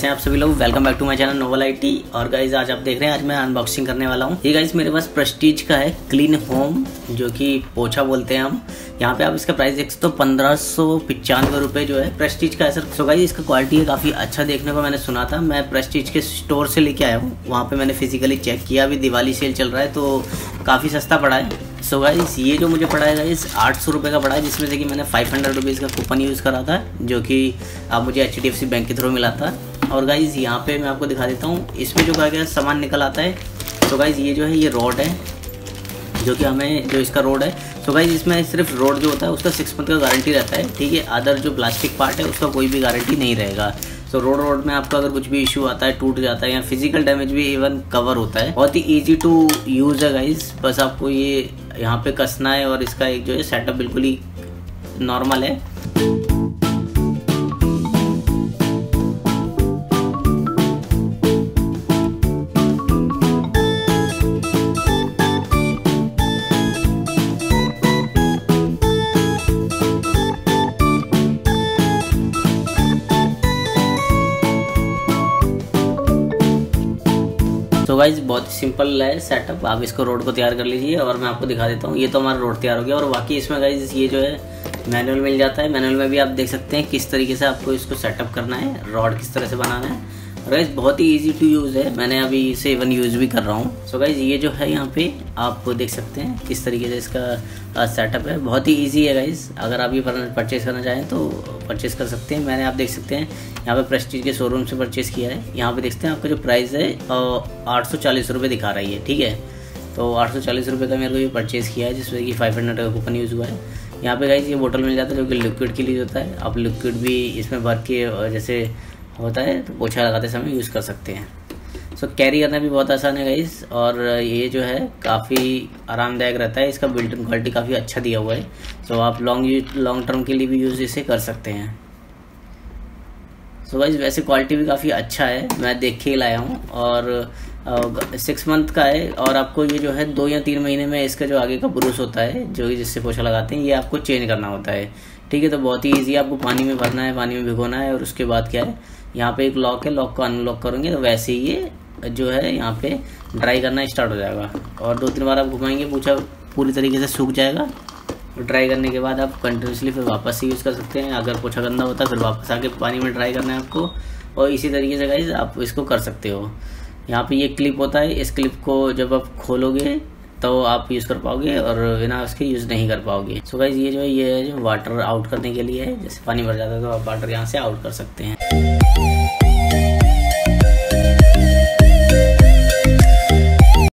कैसे हैं आप सभी लोग। Welcome back to my channel Noval IT. और गाइज आज आप देख रहे हैं, आज मैं अनबॉक्सिंग करने वाला हूँ। ये गाइज मेरे पास प्रेस्टीज का है क्लीन होम, जो कि पोछा बोलते हैं हम। यहाँ पे आप इसका प्राइस देख सकते हो 1595 रुपये जो है प्रेस्टीज का है सर। सो गाइज इसका क्वालिटी है काफ़ी अच्छा देखने को मैंने सुना था। मैं प्रेस्टीज के स्टोर से लेके आया हूँ, वहाँ पे मैंने फिजिकली चेक किया। अभी दिवाली सेल चल रहा है तो काफ़ी सस्ता पड़ा है। सो गाइस ये जो मुझे पड़ा है गाइस 800 रुपये का पड़ा है, जिसमें से कि मैंने 500 रुपीज़ का कूपन यूज़ करा था, जो कि आप मुझे HDFC बैंक के थ्रू मिला था। और गाइस यहाँ पे मैं आपको दिखा देता हूँ, इसमें जो क्या सामान निकल आता है। तो गाइस ये जो है ये रोड है, जो कि हमें जो इसका रोड है। सो गाइस इसमें सिर्फ रोड जो होता है उसका 6 मंथ का गारंटी रहता है, ठीक है। अदर जो प्लास्टिक पार्ट है उसका कोई भी गारंटी नहीं रहेगा। तो रोड में आपको अगर कुछ भी इशू आता है, टूट जाता है या फिजिकल डैमेज भी इवन कवर होता है। बहुत ही इजी टू यूज़ है गाइस, बस आपको ये यहाँ पे कसना है और इसका एक जो है सेटअप बिल्कुल ही नॉर्मल है। तो गाइज बहुत ही सिंपल है सेटअप, आप इसको रोड को तैयार कर लीजिए और मैं आपको दिखा देता हूँ। ये तो हमारा रोड तैयार हो गया। और बाकी इसमें गाइज ये जो है मैनुअल मिल जाता है। मैनुअल में भी आप देख सकते हैं किस तरीके से आपको इसको सेटअप करना है, रॉड किस तरह से बनाना है। गाइज बहुत ही इजी टू यूज़ है, मैंने अभी इसे इवन यूज़ भी कर रहा हूँ। सो गाइज ये जो है यहाँ पे आप देख सकते हैं किस तरीके से इसका सेटअप है। बहुत ही इजी है गाइज, अगर आप ये परचेज़ करना चाहें तो परचेज़ कर सकते हैं। मैंने आप देख सकते हैं यहाँ पे प्रेस्टीज के शोरूम से परचेज़ किया है। यहाँ पे देखते हैं आपका जो प्राइस है 840 रुपये दिखा रही है, ठीक है। तो 840 रुपये का मेरे को ये परचेज़ किया है, जिसमें कि 500 का कूपन यूज़ हुआ है। यहाँ पे गाइज ये बोतल मिल जाता है, जो कि लिक्विड के लिए होता है। आप लिक्विड भी इसमें भर के जैसे होता है तो पोछा लगाते समय यूज़ कर सकते हैं। सो कैरी करना भी बहुत आसान है गाइस। और ये जो है काफ़ी आरामदायक रहता है, इसका बिल्ट इन क्वालिटी काफ़ी अच्छा दिया हुआ है। सो आप लॉन्ग टर्म के लिए भी यूज़ इसे कर सकते हैं। सो गाइस वैसे क्वालिटी भी काफ़ी अच्छा है, मैं देख के ही लाया हूँ। और 6 मंथ का है। और आपको ये जो है 2 या 3 महीने में इसका जो आगे का ब्रूस होता है, जो जिससे पोछा लगाते हैं, ये आपको चेंज करना होता है, ठीक है। तो बहुत ही ईजी, आपको पानी में भरना है, पानी में भिगोना है। और उसके बाद क्या है, यहाँ पे एक लॉक है, लॉक को अनलॉक करेंगे तो वैसे ही ये जो है यहाँ पे ड्राई करना स्टार्ट हो जाएगा। और 2-3 बार आप घुमाएंगे, पोछा पूरी तरीके से सूख जाएगा। ड्राई करने के बाद आप कंटिन्यूसली फिर वापस से यूज़ कर सकते हैं। अगर पोछा गंदा होता है फिर वापस आके पानी में ड्राई करना है आपको। और इसी तरीके से गाइस आप इसको कर सकते हो। यहाँ पे ये क्लिप होता है, इस क्लिप को जब आप खोलोगे तो आप यूज़ कर पाओगे और बिना उसके यूज़ नहीं कर पाओगे। सो गाइस ये जो है वाटर आउट करने के लिए है, जैसे पानी भर जाता है तो आप वाटर यहाँ से आउट कर सकते हैं।